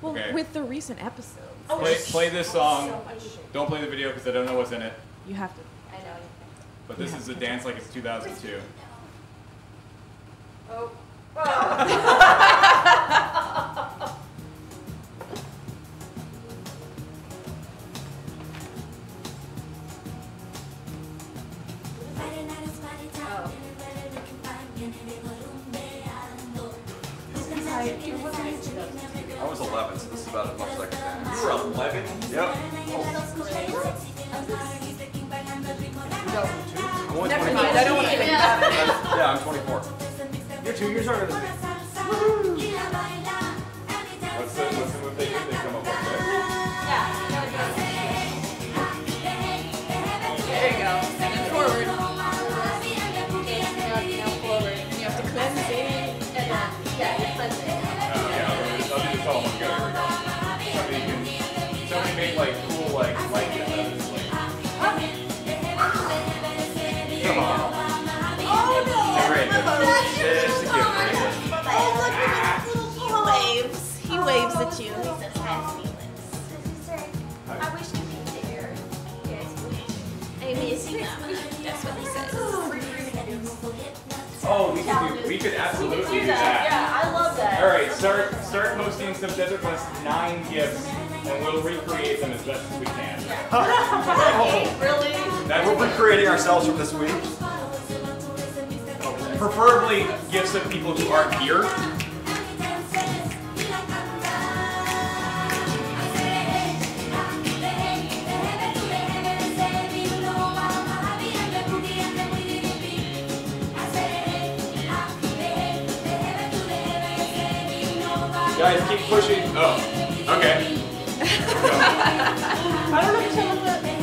Well, Okay. with the recent episodes. Oh, Play this song. So much shit. Don't play the video because I don't know what's in it. You have to. I know. But this is a dance like it's 2002. Oh. I was 11, so this is about as much as I can dance. You were 11? Yep. I'm only Never 24. mind, I don't want to think about it. Yeah, I'm 24. You're 2 years older than me. What's the move they do? They come up with this. There you go. And then forward. Now forward. And you have to cleanse it. And then, yeah, you cleanse it. Yeah, I'll do this all one together. Somebody make like cool like this. Come on. Oh no! Great. It's a gift. Oh, look at this little waves. He waves at you. He says, "Hi, feelings." I wish you could be here. I miss you. That's what he says. Oh, we could absolutely do that. Yeah, I love that. All right, start posting some Desert Quest 9 gifts, and we'll recreate them as best as we can. Really? We're recreating ourselves from this week. Preferably gifts of people who aren't here. Guys, keep pushing. Oh, okay. I don't understand what the...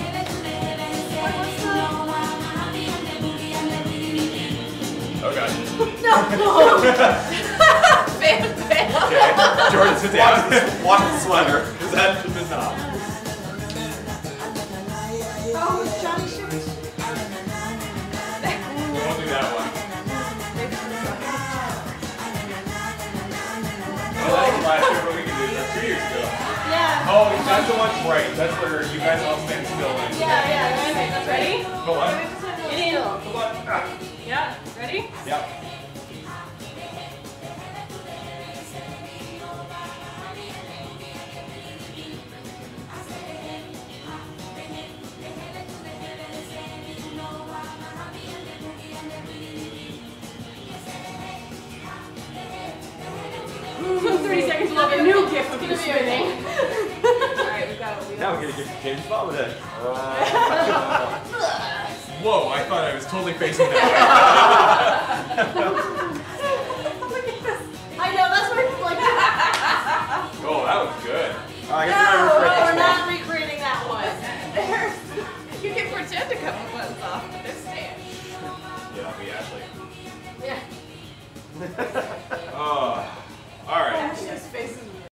Oh god. No! Fan. Okay, Jordan, sit down. Watch the sweater. Is that the knob? Oh, Johnny Shoes. We won't do that one. Oh, that was last year, but we can do that 2 years ago. Yeah. Oh, that's the one, right. That's where you guys all stand still. Yeah. Ready? Go on. Come on. Ah. Yeah. Ready? Yep. So 30 seconds left. A new gift will keep spinning. Alright, we've got it. Now we're gonna get James Bond with it. Whoa, I thought I was totally facing that way.